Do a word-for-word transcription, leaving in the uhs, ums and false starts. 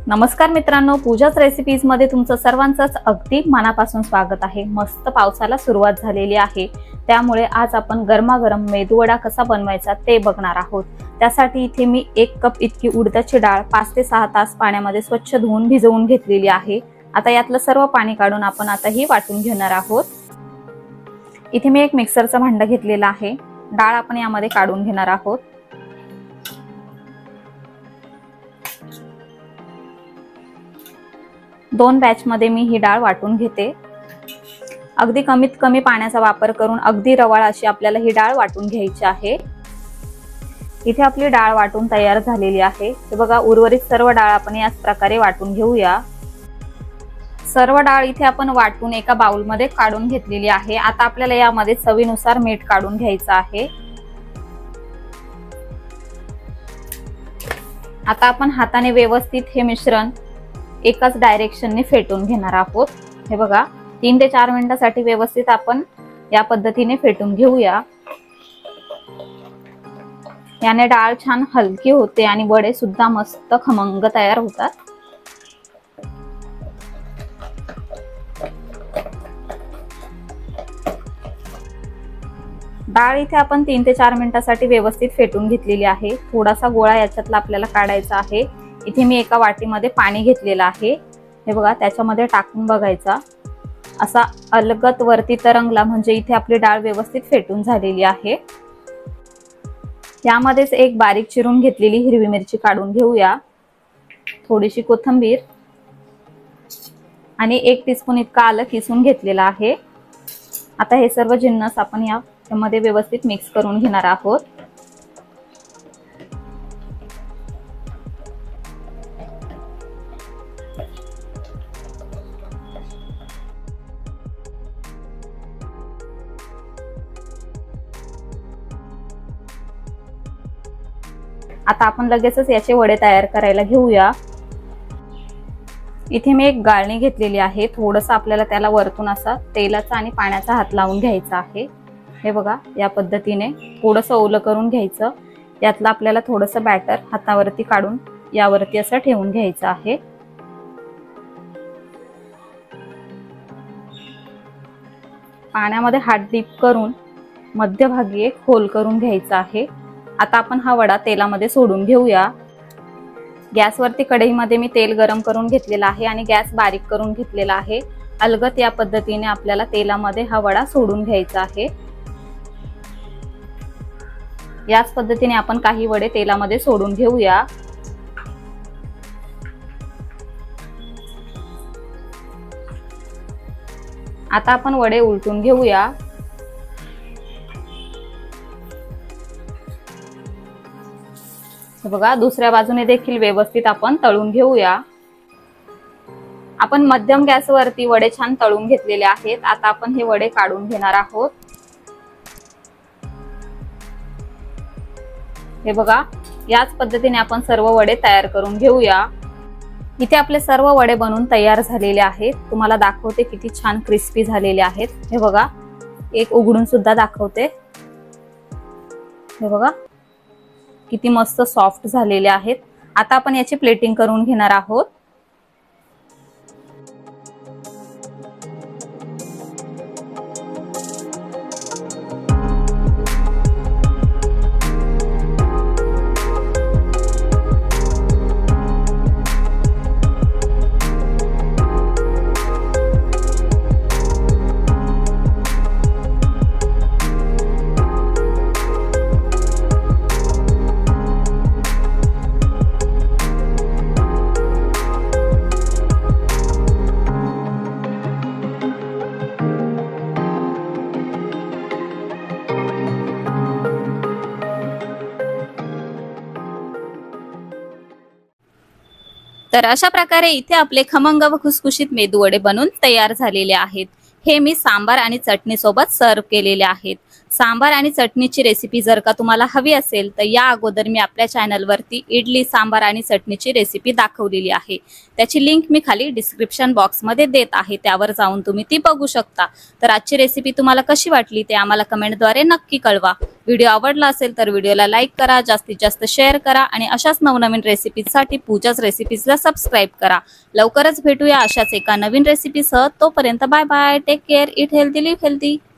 नमस्कार मित्रांनो, पूजाच रेसिपीज मध्ये तुमचं सर्वांचंच अगदी मनापासून स्वागत आहे। मस्त पावसाला सुरुवात झालेली आहे, त्यामुळे आज आपण गरमागरम मेदूवडा कसा बनवायचा ते बघणार आहोत। त्यासाठी इथे मी एक कप इतकी उडदाची डाळ पाच ते सहा तास पाण्यामध्ये स्वच्छ धुवून भिजवून घेतलेली आहे। आता यातलं सर्व पाणी काढून आपण आता ही वाटून घेणार आहोत। इथे मी एक मिक्सरचं भांडं घेतलेलं आहे। डाळ आपण यामध्ये काढून घेणार आहोत। दोन बॅच मध्ये मी ही डाळ वाटून घेते। अगदी कमीत कमी पाण्याचा वापर करून अगदी रवाळ अशी आपल्याला ही डाळ वाटून घ्यायची आहे। इथे आपली डाळ वाटून तयार झालेली आहे। हे बघा, उर्वरित सर्व डाळ आपण याच प्रकारे वाटून घेऊया। सर्व डाळ इथे आपण वाटून एका बाउल मध्ये काढून घेतलेली आहे। आता आपल्याला यामध्ये चवीनुसार मीठ काढून घ्यायचं आहे। आता आपण हाताने व्यवस्थित हे मिश्रण एकाच डायरेक्शनने फेटून घेणार आहोत। हे बघा, तीन ते चार मिनिटांसाठी व्यवस्थित आपण या पद्धतीने फेटून घेऊया। याने डाळ छान हलकी होते आणि वडे सुद्धा मस्त खमंग तयार होतात। डाळ इथे आपण तीन ते चार मिनिटांसाठी व्यवस्थित फेटून घेतलेली आहे। थोडासा गोळा याच्यातला आपल्याला काढायचा आहे। इथे मी एका वाटीमध्ये पाणी घेतलेलं आहे। हे बघा, त्याच्यामध्ये टाकून बघायचा, असा अलगत वरती तरंगला म्हणजे इथे आपली डाळ व्यवस्थित फेटून झालेली आहे। यामध्येच एक बारीक चिरून घेतलेली हिरवी मिरची काढून घेऊया, थोडीशी कोथिंबीर आणि एक टीस्पून इतका आलं किसून घेतलेला आहे। आता हे सर्व जिन्नस आपण यामध्ये व्यवस्थित मिक्स करून घेणार आहोत। आता आपण लगेचच याचे वडे तयार करायला घेऊया। इथे मी एक गाळणी घेतलेली आहे। थोडंसं आपल्याला त्याला वरतून असा तेलाचा आणि पाण्याचा हात लावून घ्यायचा आहे। हे बघा, या पद्धतीने थोडंसं ओलं करून घ्यायचं। यातलं आपल्याला थोडंसं बॅटर हातावरती काढून यावरती असं ठेवून घ्यायचं आहे। पाण्यामध्ये हात डीप करून मध्यभागी एक होल करून घ्यायचा आहे। आता आपण हा वडा तेलामध्ये सोडून घेऊया। गॅसवरती कढईमध्ये मी तेल गरम करून घेतलेला आहे आणि गॅस बारीक करून घेतलेला आहे। अलगत या पद्धतीने आपल्याला तेलामध्ये हा वडा सोडून घ्यायचा आहे। याच पद्धतीने आपण काही वडे तेलामध्ये सोडून घेऊया। आता आपण वडे उलटून घेऊया। बघा, दुसऱ्या बाजूने देखील व्यवस्थित आपण तळून घेऊया। आपण मध्यम गॅसवरती वडे छान तळून घेतलेले आहेत। आता आपण हे वडे काढून घेणार आहोत। हे बघा, याच पद्धतीने आपण सर्व वडे तयार करून घेऊया। इथे आपले सर्व वडे बनवून तयार झालेले आहेत। तुम्हाला दाखवते किती छान क्रिस्पी झालेले आहेत। हे बघा, एक उघडून सुद्धा दाखवते। हे बघा, किती मस्त सॉफ्ट झालेले आहेत। आता आपण याची प्लेटिंग करून घेणार आहोत। तर अशा प्रकारे इथे आपले खमंग व खुसखुशीत मेदू वडे बनून तयार झालेले आहेत। हे मी सांबार आणि चटणी सोबत सर्व केलेले आहेत। सांबार आणि चटणीची रेसिपी जर का तुम्हाला हवी असेल तर या अगोदर मी आपल्या चॅनलवरती इडली सांबार आणि चटणीची रेसिपी दाखवलेली आहे। त्याची लिंक मी खाली डिस्क्रिप्शन बॉक्समध्ये देत आहे, त्यावर जाऊन तुम्ही ती बघू शकता। तर आजची रेसिपी तुम्हाला कशी वाटली ते आम्हाला कमेंटद्वारे नक्की कळवा। व्हिडिओ आवडला असेल तर व्हिडिओला लाईक करा, जास्तीत जास्त शेअर करा आणि अशाच नवनवीन रेसिपीजसाठी पूजाच रेसिपीजला सबस्क्राईब करा। लवकरच भेटूया अशाच एका नवीन रेसिपीसह। तोपर्यंत bye bye, take care, eat healthy, live healthy.